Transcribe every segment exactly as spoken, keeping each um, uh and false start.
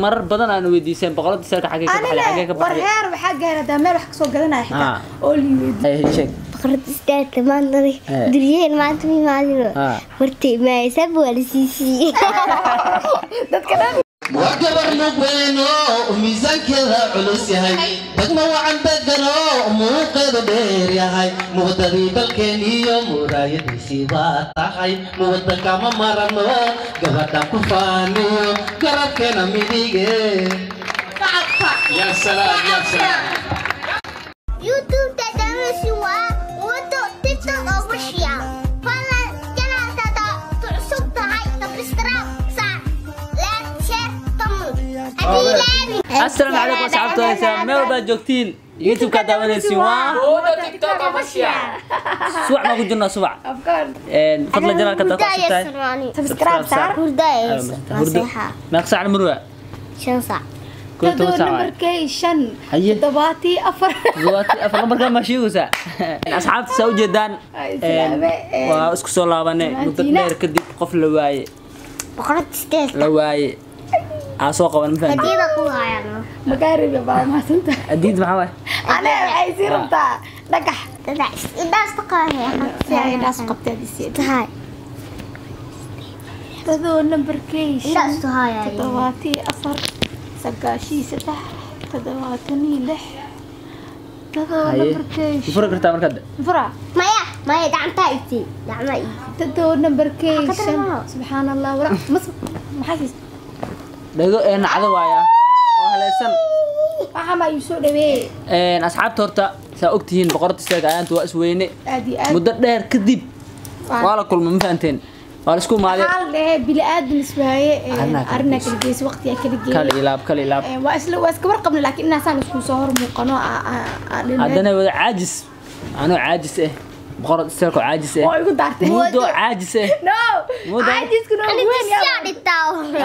marar badan aan weydiiseen boqorada isteelka xagee ka baxay xagee ka baxay war heer waxa gaara daameel wax ka soo gadanaya xitaa oo liiweyd sheeg boqorada isteelka maantani duriyeen maanta mi maadino hortay ma isab wala siisi dadka dhan وقبر مبينو وميزان كذا علوس ياهي دقما وعن دقنو موقد دير ياهي موددي بالكينيو مرايد سيبات هاي مودد كاما مرنو قبدا كفانيو قرب كينا ميديجي يا سلام يا سلام يوتيوب تدعم سوا وتو تيك توك اوفيشال فلا جنا تدا تعصب هاي سبسكرايب السلام عليكم صاحبتي ميل با جوجتين يوتيوب ka daawanaysiin waa oo TikTok official suwac ma ku jirna suwac afkaan een fadlan jalaal ka daaqsatay subscribe saar hurdays hurda ma qsac marwa shan saac كنت وساعة نمبركي شن ضباطي أفر ضباطي أفر نمبركي ماشي وساعة أصحاب تسوي جدان واسكو صلابني مدبر كدي قفل لواي بقرة تستيل لواي عصاقة ولا مفهم هدية قوها يعني مقارب يا بابا ما سنت أديد معاه أنا عايز يربطها نجح تدعس الناس تقاهي هاي ناس قبت هذه السيد هاي تذو نمبركي شن هاي تضواتي أفر سقاشي ستح تضواتني لح تذو نمبركي فرق رتام كده فرع ما يا ما يا دعم تايتي دعم اي تذو نمبركي سبحان الله ورا مص محاسس دغو ان عدوايا oo haleesan waxa ma yusoo dhaweey een asxaabta horta saa ogtihiin boqorada isteelka ayaanta waa isweyne muddo dheer kadib waa la kulmay ma fahanteen waa la isku maaday hal dhehe bili aadam isbaaye arna kala gees waqtiga kala gees kala ilaab kala ilaab waa isla waa iska warqabna laakiin inaa saan isku soo hor muuqano haddana wada caajis anoo caajis ah boqorada isteelka caajis ah oo igu daartay muddo caajis ah no caajis kuna weyn yaa dhigtaa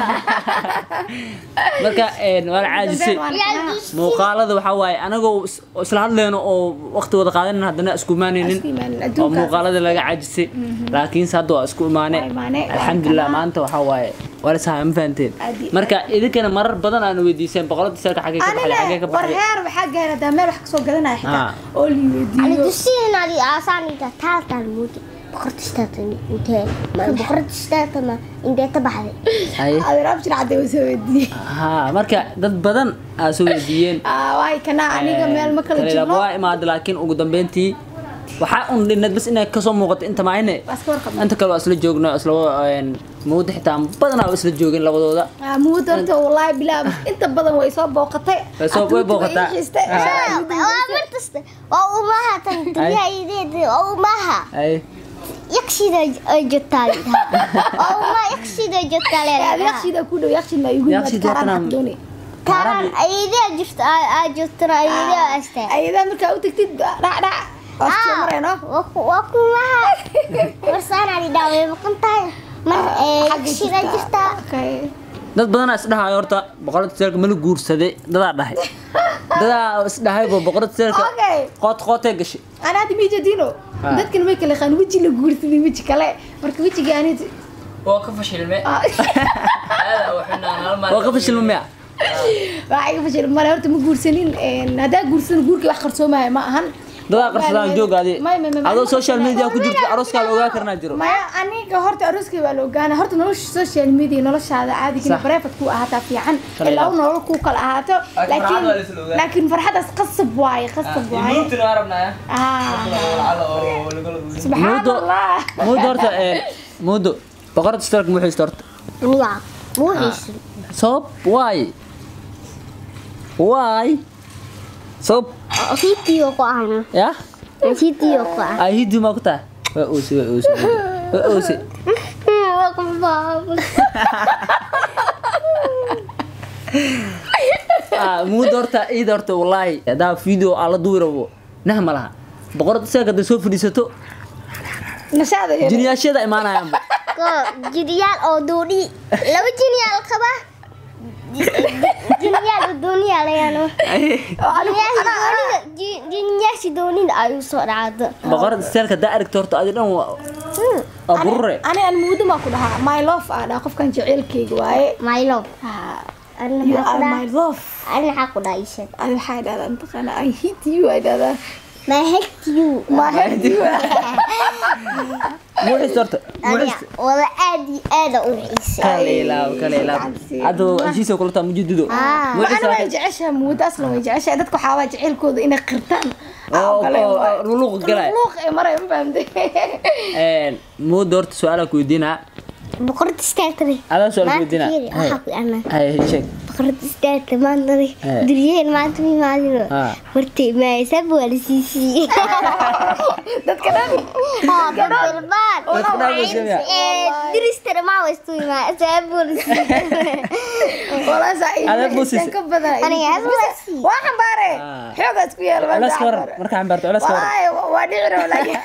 marka een wala caajisay muuqaalada waxa waaye anagoo isla hadleeno oo waqti wada qaadanayna haddana isku imaanaynin oo muuqaalada laga caajisay laakiin hadda waa isku imaanay alxamdulillah maanta waxa waaye wala sahan faanteen marka idinkana marar badan aan weydiiseen boqorada isteelka xagee ka baxay xagee ka baxay war heer waxa gaara daameel wax ka soo gadanaya xitaa oo liiweydiyo ani dusiina ali asaaniga taaltan muudi boqorta istaatani intee ma boqorta istaatana intee tabaxday ay adeerab jir caday soo weydiiyay ha marka dad badan aa soo weydiiyeen ah way kana aniga meel ma kala jirno waa imaad laakiin ugu dambeyntii waxa un dhinad bas inay ka soo muuqato inta maayne inta kale waa isla joogno isla een mood xitaa badan oo isla joogin labadooda ah mood horta wallahi bilaa inta badan way soo booqatay way soo way booqataa waa martasta oo umaha tan tiyaydeed oo umaha ay yaksida jotaal oo ma yaksida jotaal yaksida ku dhow yaksid ma igu yaksida taran taran ayde jirta ay jirta ayde asta ayda marka u tagtid dhac dhac oo marayno waa kumaha warsana li daaway maqantahay man yaksida jirta dad badan is dhahay horta boqorada isteelka ma la guursaday dadaa dhahay dadaa is dhahay boqorada isteelka qoot qootay gashay ana hadda mi jadino dadkan way kala qaan wiji la guursaday wiji kale marka wijiga anid oo ka fashilmay aad oo xunaan hal mar oo ka fashilmay waa iga fashil mar horta ma guursanin hada guursan guurkii wax qarsoomay ma ahan dadaa qarsadaan joogaadi adoo social media ku jirto arooska la ogaa karnaa jiro ma aniga horta arooska waa la ogaana horta nolosha social media noloshaada caadiga private ku ahaataa fiican ilaa nolol ku kala ahaato laakiin laakiin farxadaas qasab waay qasab waay inta la rabnaa ah subhanallah mood horta ee mood boqorada isteelka muxuu istorta miya muuhiis sob why why sob video ko ano ya video ko ay hidu ma ku taa waa oosi waa oosi waa oosi waa ku baab ah mood horta id horta wallahi hada video ala duurabo nahma laha boqorada isteelka soo fadhiisato nashaada jiniyashada imaanayaan ko jidiyaal oo doodi laba jiniyaal qaba jiniyaal dooniya leeyano jiniyaal si doonida ay soo dhacdo boqorada isteelka da aragto horta adi dhan waa aburre ani aan muudo ma ku dhahaa my love ah qofkan jaceelkeyga waaye my love ha you are my love أنا حاقول عايشة أنا حاجة أنت أنا I hate you أنا ما hate you ما hate you مو حسرت مو أنا حس والله عادي أنا أوحيس كليلا كليلا هذا أجلس أقول لك مجددو مو أنا ما حسرت يجعشها موت أصلا ما يجعشها دتك حاول جعل كود إنك قرتان رلوق قلعي رلوق مرة ما فهمت مو دورت سؤالك ويدينا بقرة استاتري هذا سؤال ويدينا ما أحب أنا هاي شيك بقرة استاتري ما أدري دريين ما أدري ما أدري ورتي ما يسب ولا سيسي دتك أنا ها بالبال دريس ترى ما وستوي ما يسب ولا سيسي والله سعيد أنا بوسيس أنا يا بوسيس واحد باري حوجة سكوير ولا سكور مركا عم بارت ولا سكور والله وادعي ولا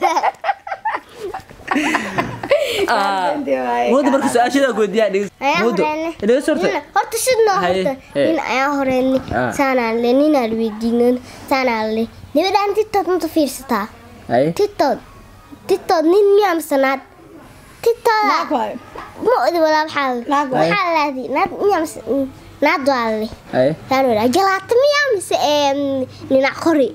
مود marka su'aashada goodiyaa dhig mud ilaa sorta horta sidoo horta in ay horeen saanaan lenin alweydiin saanaan le nimadaan titad inta fiirsataa ay titad titad nin miyam sanad titad ma odi wala xal xal laadi nad miyam nad wali ay taanu la jalaat miyam se nina qori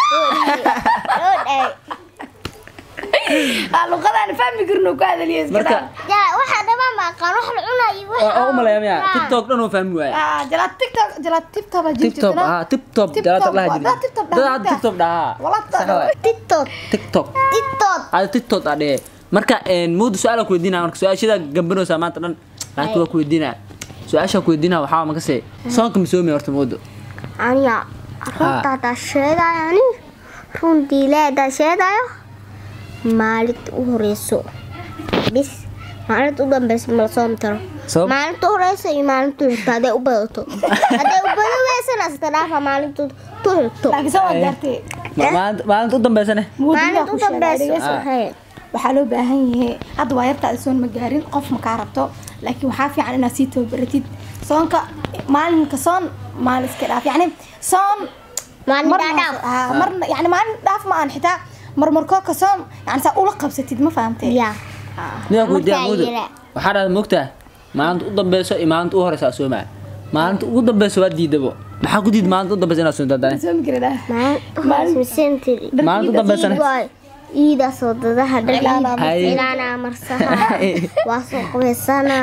اللغة أنا فاهم يقولون كذا ليش كذا يا واحد ما ما قال روح العناي واحد أو ملا يا تيك توك لأنه فاهم وياه آه جلات تيك توك جلات تيك توك تيك توك آه تيك توك جلات الله جديد لا تيك توك ده تيك توك ده والله تيك توك تيك توك تيك توك هذا تيك توك ده marka een mood su'aal ku weydiina marka su'aashada gambano saamaanta dhan laakiin ku weydiina su'aasha ku weydiina waxa ma ka see soonka misoomi horta mood aniga runta ta sheegayani runtii leeda sheegayo maalinta u horeyso bis maalinta u dambeysa ma soom taro maalinta u horeyso iyo maalinta xigta haday u badato haday u bado weesana istadaafa maalinta tu xigto laakiin soo gaartay maalinta u dambeysana maalinta u dambeysa waxaa loo baahan yahay hadda waa yarta soon ma gaarin qof ma ka rabto laakiin waxa fiican inaad sii tababaratid soonka maalinka soon maalin iska dhaaf yani soon maalin dhaaf marna yani maalin dhaaf ma aan xitaa marmarkoo ka soon yani saa ula qabsatid ma fahamtay ya niyo ku diyaa mood waxa aad moogtaa maalinta u dambeyso iyo maalinta u horeysa soomaa maalinta ugu dambeyso waa diidabo maxaa ku diid maalinta u dambeysa inaad soonto dadaan soo migrada maalin sentiri maalinta u dambeysa إيدا صددها دليل إلانا مرسها واسو قويسانا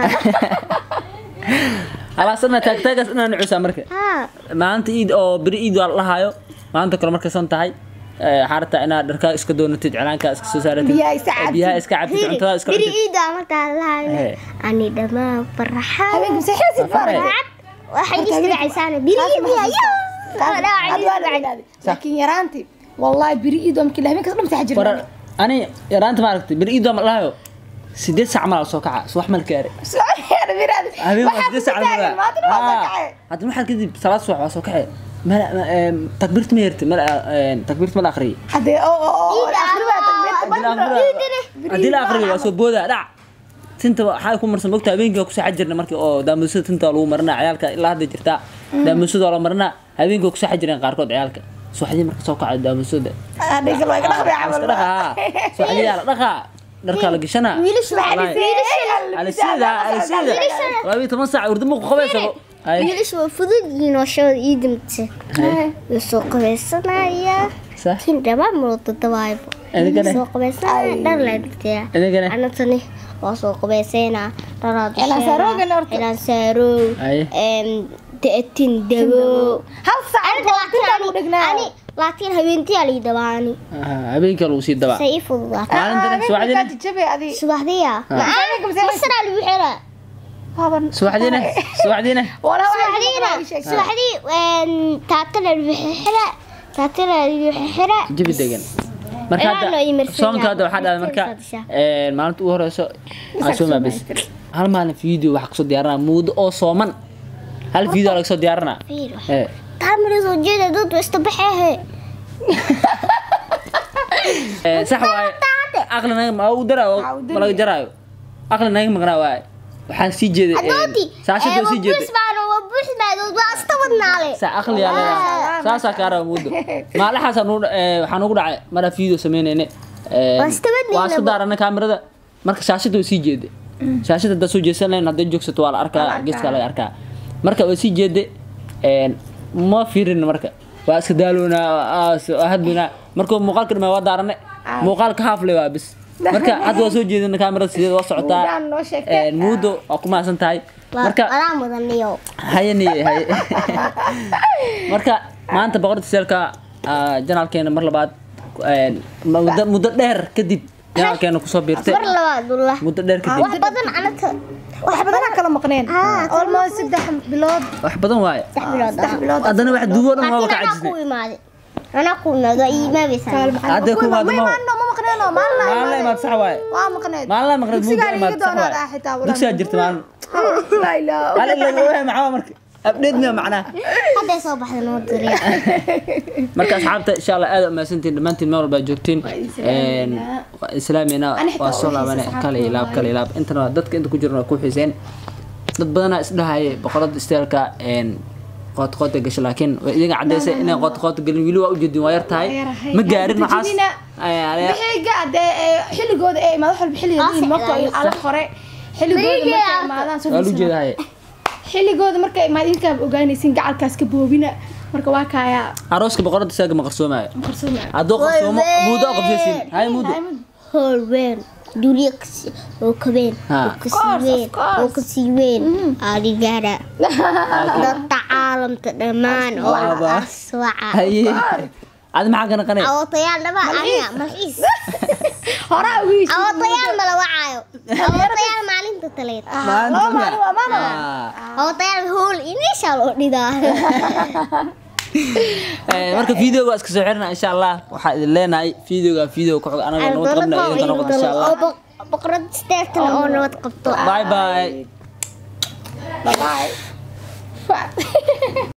على سنة تاك تاك أنا نعوس أمريكا ما أنت إيد أو بري إيد والله هايو ما أنت كل مركز أنت هاي حارة أنا دركا إسكدون تجعلان كاس سوسارة بيها إسعاد بيها إسكعب أنت إسكعب بري إيد عملت الله أني دما فرحة حبيبي مسحيس الفرح واحد يشتري عسانة بري إيد يا لا عادي لكن يرانتي والله بريء دوم كله هيك صرنا تحجر أنا يرانت ما عرفت بريء دوم الله يو سيدي ساعة مال سوكعة سواح مال كاري سواح أنا بيراد أبي ما سيدي ساعة مال ما أدري ما سوكعة هذا ما حد كذي بثلاث سواح سوكعة ما تكبرت ميرت ما تكبرت مال آخرية هذا أو أو هذه الآخرية واسو بودا لا تنت حالكم مرسم وقتها بينك وكسي حجرنا مركي أو دام مسود تنت لو مرنا عيالك إلا هذا جرتا دام مسود ولا مرنا هبينك وكسي حجرنا قاركود عيالك سوحدي مركز سوكع دام مسود هذا يقول لك لا عمل رخا سوحدي على رخا دركا لقشنا ويلش ويلش على السيدة على السيدة وابي تمسع وردمك خبيثة ويلش وفضل ينوشوا يدمت السوق بسنا يا صح كين دابا مرت الدوايب السوق بسنا دار لدتي أنا تني وسوق بسنا ترى إلى سارو قلت إلى سارو أم تأتين دبو هل ساعة أنا لكن هبنتي على دواني هبينك لو سيد دبا سيف الله عندنا سوحدينا سوحدية مصر البحيرة سوحدينا سوحدينا سوحدينا سوحدي وين تعطل البحيرة تعطل البحيرة جيب الدقن marka soonkaada waxa dhahay marka ee maalinta ugu horeyso asuma bas hal maalin video waxa soo diyaarinaa mood oo sooman hal video laga soo diyaarinaa ee تعمل زوجين دود واستبحها صح واي عقلنا ما هو درا ولا جرايو عقلنا ما قرا واي waxaan sii jeeday saashada sii jeeday busbaan oo busbaan oo astawadnaale sa aqli yala saasa kaara muudo maalaha san waxaan ugu dhacay mara video sameeynayne ee waa soo daarana kaamirada marka saashada sii jeeday saashada da soo jeesanayna hadda joogsato waa la arkaa geeska la arkaa marka way sii jeeday een ma fiirin marka waa iska daaloona hadbina marka muuqaalka dhama waa daarane muuqaalka haafle waa bis marka hadda waa soo jeedin kaamirada sidoo waa socotaa een muudo waa ku maasan tahay marka wala mudaniyo hayani hay marka maanta boqorta seelka janaalkeena mar labaad een muddo muddo dheer kadib janaalkeena ku soo biirtay mar labaad wallah muddo dheer kadib wax badan anaka wax badan kala maqneen almost saddex bilood wax badan waaye saddex bilood haddana wax duwo dhan waa ka cajisay أنا أقول هذا إيمان بس هذا كم هذا ما ما مقنعنا ما لنا ما لنا ما تصح واي ما مقنعنا ما لنا مقنع مو ما تصح واي دكسي أجرت معنا لا لا لا لا لا معاه مرك أبدينا معنا هذا صباح الموضوع مرك أصحابته إن شاء الله هذا ما سنتين ما أنتين ما ربع جوتين إسلامنا وصلنا من كلي لاب كلي لاب أنت ما ضدك أنت كجرنا كل حسين ضد بدنا إسمها هي بقرات استيركا إن قط قط قش لكن إذا عدسة إن قط قط قلنا ويلو أوجد ويرتاي مجارين معاص بحي قاعد حلو جود إيه ما ضحل بحلي هذه المقطع على خرق حلو جود مركب ما هذا سوي قالوا جد هاي حلو جود مركب ما يركب وجاني سنج على كاس كبوبينا مركب واقعيا عروسك بقرات ساق مقرصومة مقرصومة عدو قرصومة مودة قبسين هاي مودة هولوين دوليك وكبين وكسيوين وكسيوين هذه جارة ضد عالم تدمان وأسوأ هاي هذا معك أنا قناة أو طيال لما أنا مفيش هراويش أو طيال ما لو عايو أو طيال ما علم تطلعت ما أنت ماما أو طيال هول إني شالو ندا marka video iska soo xirna insha Allah waxa idin leenahay video-ga video ku xog anaga noo qabna idin kana wada insha Allah بقرة ستة أو نوت قبطة باي باي باي